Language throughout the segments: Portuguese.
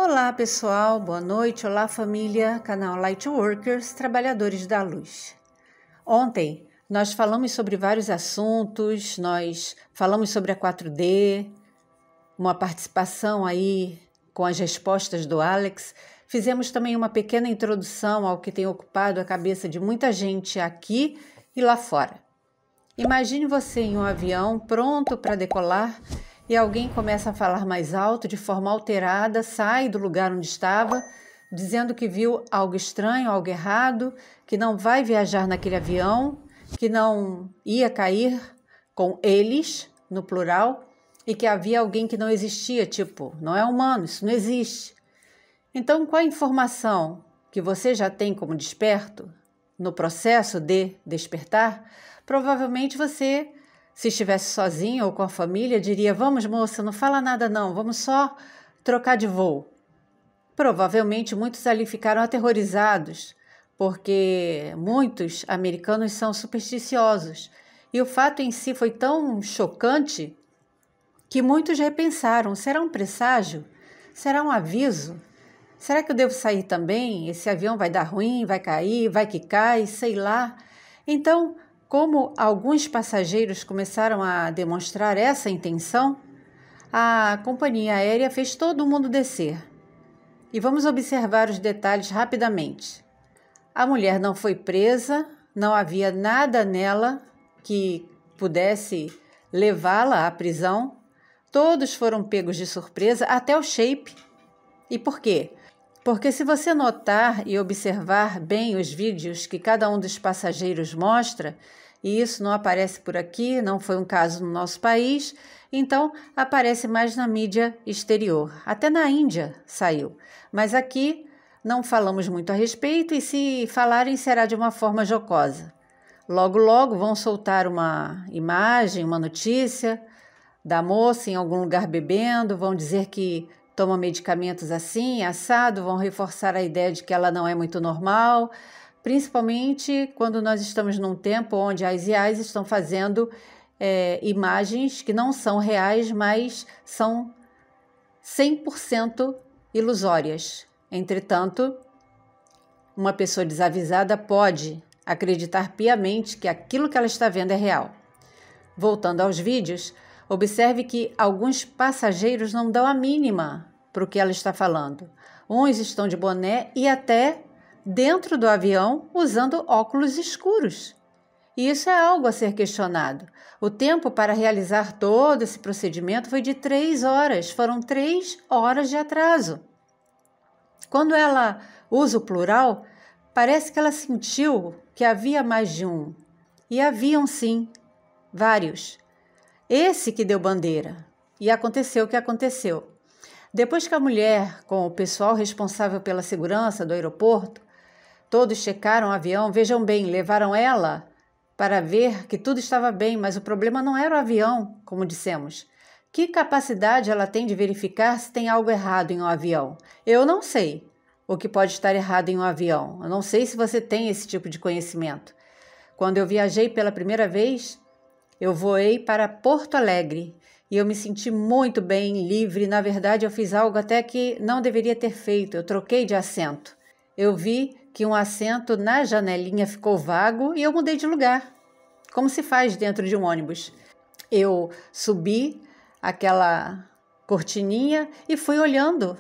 Olá pessoal, boa noite, olá família, canal Lightworkers, Trabalhadores da Luz. Ontem nós falamos sobre vários assuntos, nós falamos sobre a 4D, uma participação aí com as respostas do Alex, fizemos também uma pequena introdução ao que tem ocupado a cabeça de muita gente aqui e lá fora. Imagine você em um avião pronto para decolar e alguém começa a falar mais alto, de forma alterada, sai do lugar onde estava, dizendo que viu algo estranho, algo errado, que não vai viajar naquele avião, que não ia cair com eles, no plural, e que havia alguém que não existia, tipo, não é humano, isso não existe. Então, qual a informação que você já tem como desperto, no processo de despertar, provavelmente você, se estivesse sozinho ou com a família, diria: vamos moça, não fala nada não, vamos só trocar de voo. Provavelmente muitos ali ficaram aterrorizados, porque muitos americanos são supersticiosos. E o fato em si foi tão chocante que muitos repensaram: será um presságio? Será um aviso? Será que eu devo sair também? Esse avião vai dar ruim, vai cair, vai que cai, sei lá. Então, como alguns passageiros começaram a demonstrar essa intenção, a companhia aérea fez todo mundo descer. E vamos observar os detalhes rapidamente. A mulher não foi presa, não havia nada nela que pudesse levá-la à prisão. Todos foram pegos de surpresa, até o shape. E por quê? Porque se você notar e observar bem os vídeos que cada um dos passageiros mostra, e isso não aparece por aqui, não foi um caso no nosso país, então aparece mais na mídia exterior. Até na Índia saiu, mas aqui não falamos muito a respeito e se falarem será de uma forma jocosa. Logo, logo vão soltar uma imagem, uma notícia da moça em algum lugar bebendo, vão dizer que toma medicamentos assim, assado, vão reforçar a ideia de que ela não é muito normal, principalmente quando nós estamos num tempo onde as IAs estão fazendo imagens que não são reais, mas são 100% ilusórias. Entretanto, uma pessoa desavisada pode acreditar piamente que aquilo que ela está vendo é real. Voltando aos vídeos, observe que alguns passageiros não dão a mínima para o que ela está falando. Uns estão de boné e até dentro do avião usando óculos escuros. E isso é algo a ser questionado. O tempo para realizar todo esse procedimento foi de 3 horas. Foram 3 horas de atraso. Quando ela usa o plural, parece que ela sentiu que havia mais de um. E haviam sim, vários. Esse que deu bandeira. E aconteceu o que aconteceu. Depois que a mulher, com o pessoal responsável pela segurança do aeroporto, todos checaram o avião, vejam bem, levaram ela para ver que tudo estava bem, mas o problema não era o avião, como dissemos. Que capacidade ela tem de verificar se tem algo errado em um avião? Eu não sei o que pode estar errado em um avião. Eu não sei se você tem esse tipo de conhecimento. Quando eu viajei pela primeira vez, eu voei para Porto Alegre e eu me senti muito bem, livre. Na verdade, eu fiz algo até que não deveria ter feito. Eu troquei de assento. Eu vi que um assento na janelinha ficou vago e eu mudei de lugar, como se faz dentro de um ônibus. Eu subi aquela cortininha e fui olhando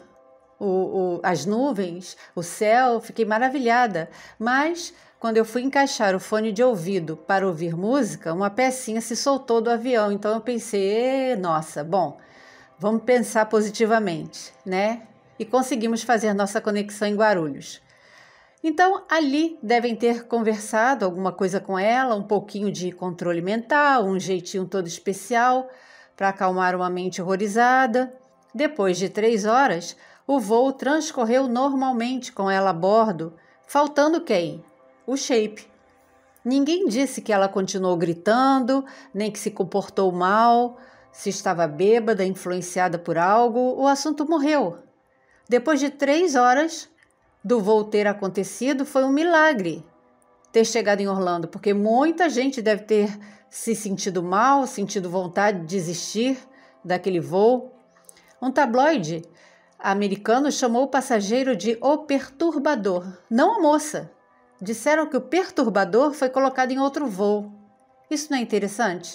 as nuvens, o céu, fiquei maravilhada. Mas quando eu fui encaixar o fone de ouvido para ouvir música, uma pecinha se soltou do avião. Então eu pensei, nossa, bom, vamos pensar positivamente, né? E conseguimos fazer nossa conexão em Guarulhos. Então, ali devem ter conversado alguma coisa com ela, um pouquinho de controle mental, um jeitinho todo especial para acalmar uma mente horrorizada. Depois de 3 horas, o voo transcorreu normalmente com ela a bordo, faltando quem? O shape. Ninguém disse que ela continuou gritando, nem que se comportou mal, se estava bêbada, influenciada por algo, o assunto morreu. Depois de 3 horas do voo ter acontecido, foi um milagre ter chegado em Orlando, porque muita gente deve ter se sentido mal, sentido vontade de desistir daquele voo. Um tabloide americano chamou o passageiro de o perturbador, não a moça. Disseram que o perturbador foi colocado em outro voo. Isso não é interessante?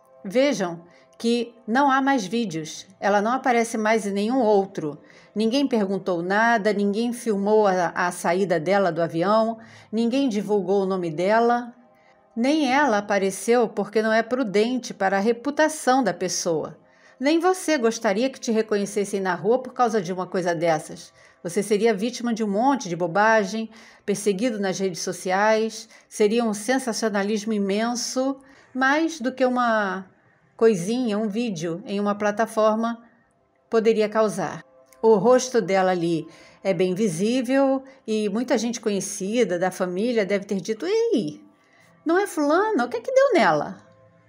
Vejam que não há mais vídeos, ela não aparece mais em nenhum outro. Ninguém perguntou nada, ninguém filmou a saída dela do avião, ninguém divulgou o nome dela. Nem ela apareceu porque não é prudente para a reputação da pessoa. Nem você gostaria que te reconhecessem na rua por causa de uma coisa dessas. Você seria vítima de um monte de bobagem, perseguido nas redes sociais, seria um sensacionalismo imenso, mais do que uma coisinha, um vídeo em uma plataforma poderia causar. O rosto dela ali é bem visível e muita gente conhecida da família deve ter dito: "Ei, não é fulana? O que é que deu nela?"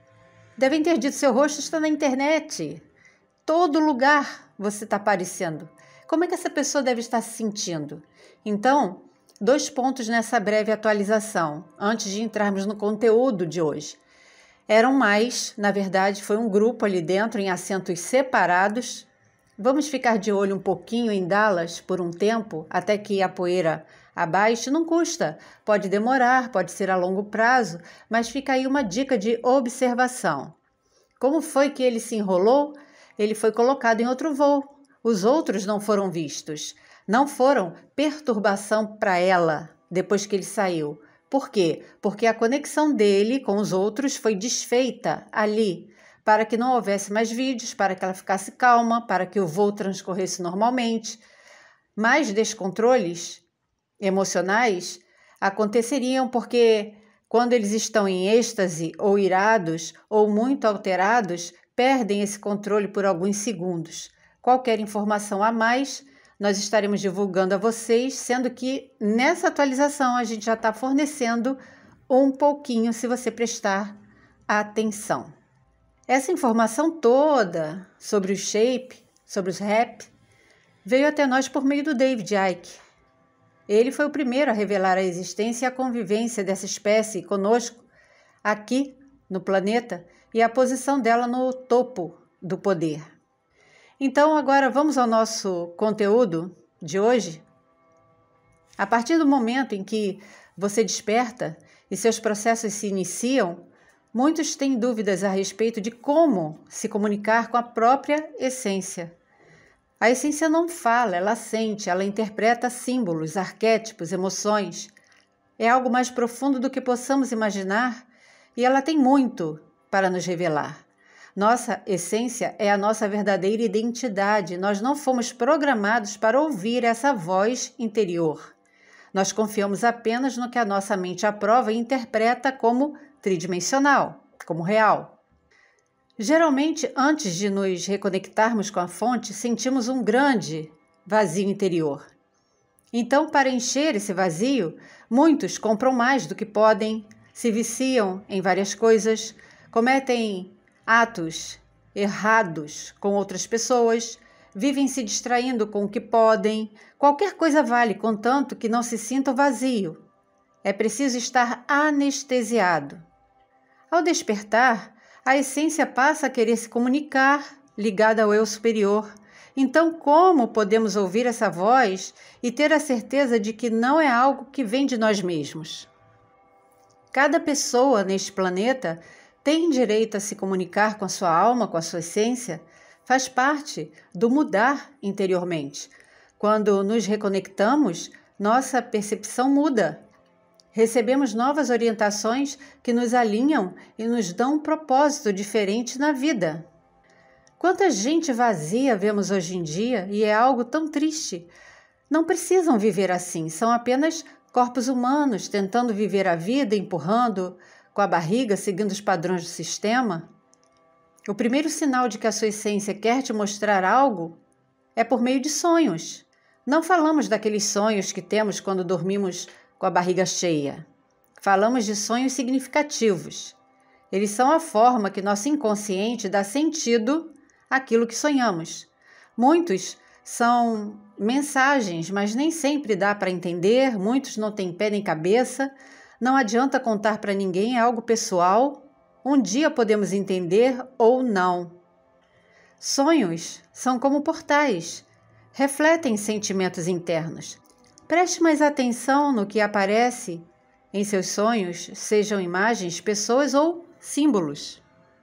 Devem ter dito: "Seu rosto está na internet. Todo lugar você está aparecendo. Como é que essa pessoa deve estar se sentindo?" Então, 2 pontos nessa breve atualização, antes de entrarmos no conteúdo de hoje. Eram mais, na verdade, foi um grupo ali dentro em assentos separados. Vamos ficar de olho um pouquinho em Dallas por um tempo, até que a poeira abaixe. Não custa, pode demorar, pode ser a longo prazo, mas fica aí uma dica de observação. Como foi que ele se enrolou? Ele foi colocado em outro voo. Os outros não foram vistos. Não foram perturbação para ela depois que ele saiu. Por quê? Porque a conexão dele com os outros foi desfeita ali, para que não houvesse mais vídeos, para que ela ficasse calma, para que o voo transcorresse normalmente. Mais descontroles emocionais aconteceriam porque quando eles estão em êxtase ou irados ou muito alterados, perdem esse controle por alguns segundos. Qualquer informação a mais, nós estaremos divulgando a vocês, sendo que nessa atualização a gente já está fornecendo um pouquinho, se você prestar atenção. Essa informação toda sobre o shape, sobre os rap, veio até nós por meio do David Icke. Ele foi o primeiro a revelar a existência e a convivência dessa espécie conosco aqui no planeta e a posição dela no topo do poder. Então, agora vamos ao nosso conteúdo de hoje. A partir do momento em que você desperta e seus processos se iniciam, muitos têm dúvidas a respeito de como se comunicar com a própria essência. A essência não fala, ela sente, ela interpreta símbolos, arquétipos, emoções. É algo mais profundo do que possamos imaginar e ela tem muito para nos revelar. Nossa essência é a nossa verdadeira identidade. Nós não fomos programados para ouvir essa voz interior. Nós confiamos apenas no que a nossa mente aprova e interpreta como tridimensional, como real. Geralmente, antes de nos reconectarmos com a fonte, sentimos um grande vazio interior. Então, para encher esse vazio, muitos compram mais do que podem, se viciam em várias coisas, cometem atos errados com outras pessoas, vivem se distraindo com o que podem. Qualquer coisa vale, contanto que não se sinta vazio. É preciso estar anestesiado. Ao despertar, a essência passa a querer se comunicar, ligada ao eu superior. Então, como podemos ouvir essa voz e ter a certeza de que não é algo que vem de nós mesmos? Cada pessoa neste planeta tem direito a se comunicar com a sua alma, com a sua essência. Faz parte do mudar interiormente. Quando nos reconectamos, nossa percepção muda. Recebemos novas orientações que nos alinham e nos dão um propósito diferente na vida. Quanta gente vazia vemos hoje em dia e é algo tão triste. Não precisam viver assim, são apenas corpos humanos tentando viver a vida, empurrando com a barriga, seguindo os padrões do sistema. O primeiro sinal de que a sua essência quer te mostrar algo é por meio de sonhos. Não falamos daqueles sonhos que temos quando dormimos com a barriga cheia. Falamos de sonhos significativos. Eles são a forma que nosso inconsciente dá sentido àquilo que sonhamos. Muitos são mensagens, mas nem sempre dá para entender, muitos não têm pé nem cabeça, não adianta contar para ninguém, é algo pessoal. Um dia podemos entender ou não. Sonhos são como portais. refletem sentimentos internos. Preste mais atenção no que aparece em seus sonhos, sejam imagens, pessoas ou símbolos.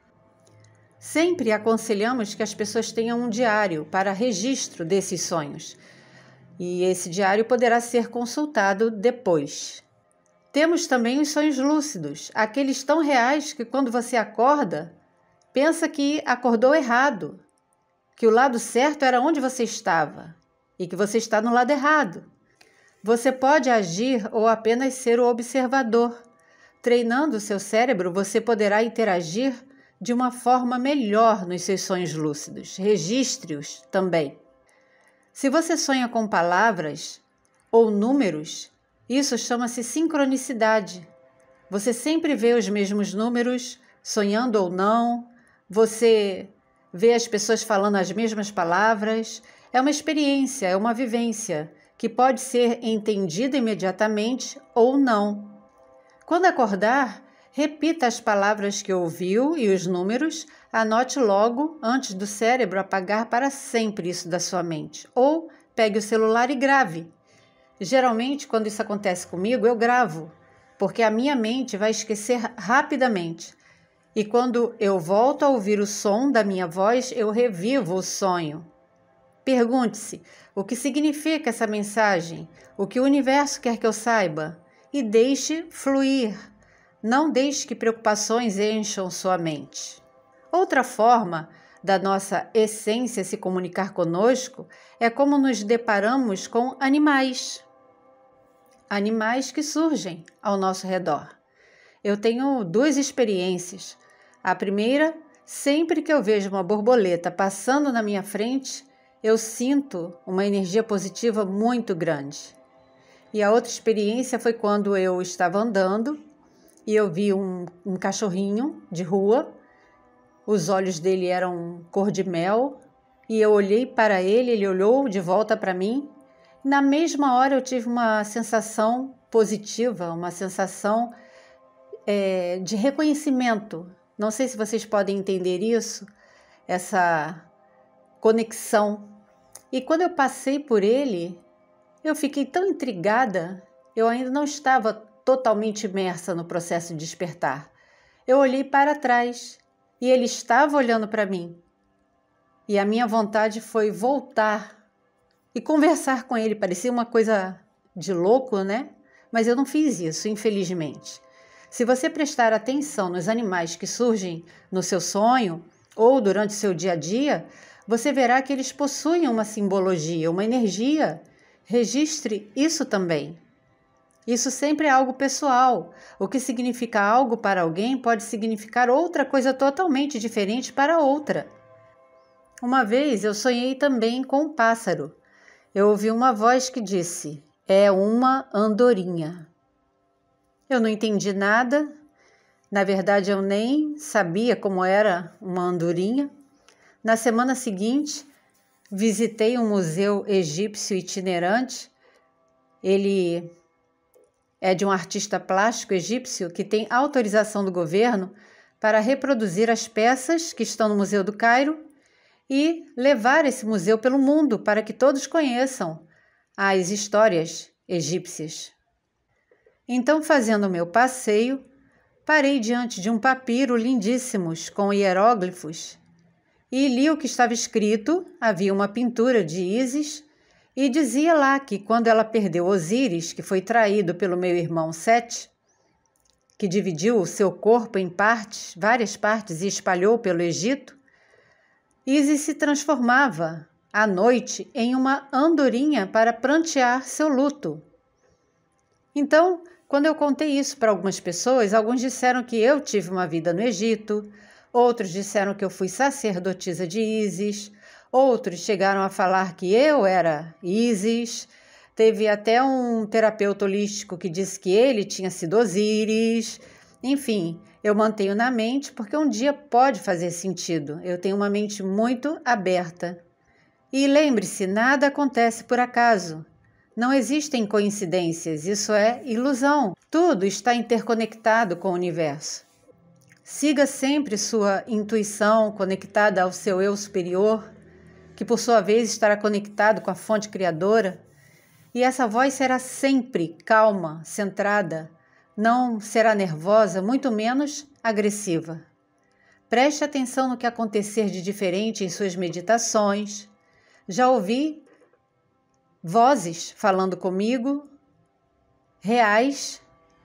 Sempre aconselhamos que as pessoas tenham um diário para registro desses sonhos, e esse diário poderá ser consultado depois. Temos também os sonhos lúcidos, aqueles tão reais que quando você acorda, pensa que acordou errado, que o lado certo era onde você estava e que você está no lado errado. Você pode agir ou apenas ser o observador. Treinando o seu cérebro, você poderá interagir de uma forma melhor nos seus sonhos lúcidos. Registre-os também. Se você sonha com palavras ou números, isso chama-se sincronicidade. Você sempre vê os mesmos números, sonhando ou não. Você vê as pessoas falando as mesmas palavras. É uma experiência, é uma vivência que pode ser entendida imediatamente ou não. Quando acordar, repita as palavras que ouviu e os números, anote logo antes do cérebro apagar para sempre isso da sua mente. Ou pegue o celular e grave. Geralmente, quando isso acontece comigo, eu gravo, porque a minha mente vai esquecer rapidamente. E quando eu volto a ouvir o som da minha voz, eu revivo o sonho. Pergunte-se, o que significa essa mensagem? O que o universo quer que eu saiba? E deixe fluir. Não deixe que preocupações encham sua mente. Outra forma da nossa essência se comunicar conosco é como nos deparamos com animais. Animais que surgem ao nosso redor. Eu tenho duas experiências. A primeira, sempre que eu vejo uma borboleta passando na minha frente, eu sinto uma energia positiva muito grande. E a outra experiência foi quando eu estava andando e eu vi um cachorrinho de rua. Os olhos dele eram cor de mel e eu olhei para ele, ele olhou de volta para mim. Na mesma hora eu tive uma sensação positiva, uma sensação de reconhecimento. Não sei se vocês podem entender isso, essa conexão. E quando eu passei por ele, eu fiquei tão intrigada, eu ainda não estava totalmente imersa no processo de despertar. Eu olhei para trás e ele estava olhando para mim. E a minha vontade foi voltar e conversar com ele. Parecia uma coisa de louco, né? Mas eu não fiz isso, infelizmente. Se você prestar atenção nos animais que surgem no seu sonho ou durante o seu dia a dia, você verá que eles possuem uma simbologia, uma energia. Registre isso também. Isso sempre é algo pessoal. O que significa algo para alguém pode significar outra coisa totalmente diferente para outra. Uma vez eu sonhei também com um pássaro. Eu ouvi uma voz que disse: "É uma andorinha". Eu não entendi nada. Na verdade, eu nem sabia como era uma andorinha. Na semana seguinte, visitei um museu egípcio itinerante. Ele é de um artista plástico egípcio que tem autorização do governo para reproduzir as peças que estão no Museu do Cairo e levar esse museu pelo mundo para que todos conheçam as histórias egípcias. Então, fazendo o meu passeio, parei diante de um papiro lindíssimos com hieróglifos e li o que estava escrito. Havia uma pintura de Ísis e dizia lá que quando ela perdeu Osíris, que foi traído pelo meu irmão Sete, que dividiu o seu corpo em partes, várias partes, e espalhou pelo Egito, Ísis se transformava à noite em uma andorinha para prantear seu luto. Então, quando eu contei isso para algumas pessoas, alguns disseram que eu tive uma vida no Egito, outros disseram que eu fui sacerdotisa de Ísis, outros chegaram a falar que eu era Ísis. Teve até um terapeuta holístico que disse que ele tinha sido Osíris. Enfim, eu mantenho na mente porque um dia pode fazer sentido. Eu tenho uma mente muito aberta. E lembre-se, nada acontece por acaso. Não existem coincidências, isso é ilusão. Tudo está interconectado com o universo. Siga sempre sua intuição conectada ao seu eu superior. que por sua vez estará conectado com a fonte criadora, e essa voz será sempre calma, centrada, não será nervosa, muito menos agressiva. Preste atenção no que acontecer de diferente em suas meditações. Já ouvi vozes falando comigo, reais.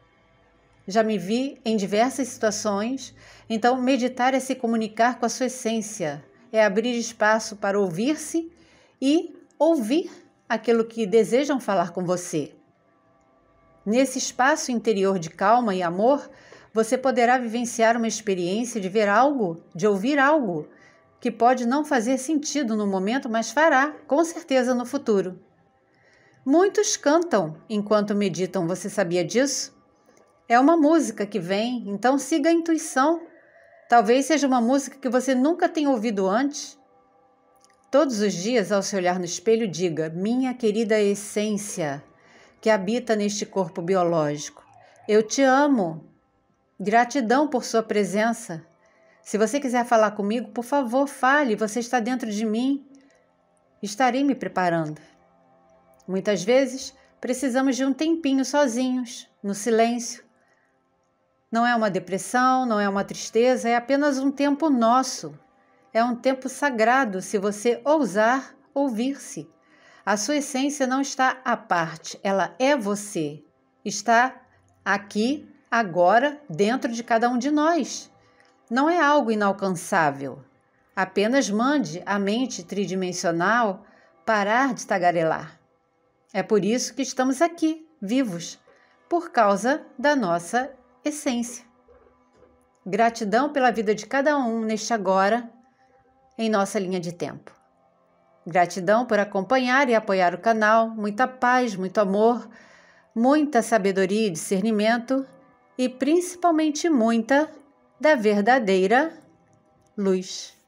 Já me vi em diversas situações. Então, meditar é se comunicar com a sua essência, é abrir espaço para ouvir-se e ouvir aquilo que desejam falar com você. Nesse espaço interior de calma e amor, você poderá vivenciar uma experiência de ver algo, de ouvir algo, que pode não fazer sentido no momento, mas fará, com certeza, no futuro. Muitos cantam enquanto meditam, você sabia disso? É uma música que vem, então siga a intuição. Talvez seja uma música que você nunca tenha ouvido antes. Todos os dias, ao se olhar no espelho, diga: minha querida essência, que habita neste corpo biológico, eu te amo. Gratidão por sua presença. Se você quiser falar comigo, por favor, fale, você está dentro de mim. Estarei me preparando. Muitas vezes, precisamos de um tempinho sozinhos, no silêncio. Não é uma depressão, não é uma tristeza, é apenas um tempo nosso. É um tempo sagrado se você ousar ouvir-se. A sua essência não está à parte, ela é você. Está aqui, agora, dentro de cada um de nós. Não é algo inalcançável. Apenas mande a mente tridimensional parar de tagarelar. É por isso que estamos aqui, vivos, por causa da nossa essência. Gratidão pela vida de cada um neste agora, em nossa linha de tempo. Gratidão por acompanhar e apoiar o canal, muita paz, muito amor, muita sabedoria e discernimento e principalmente muita da verdadeira luz.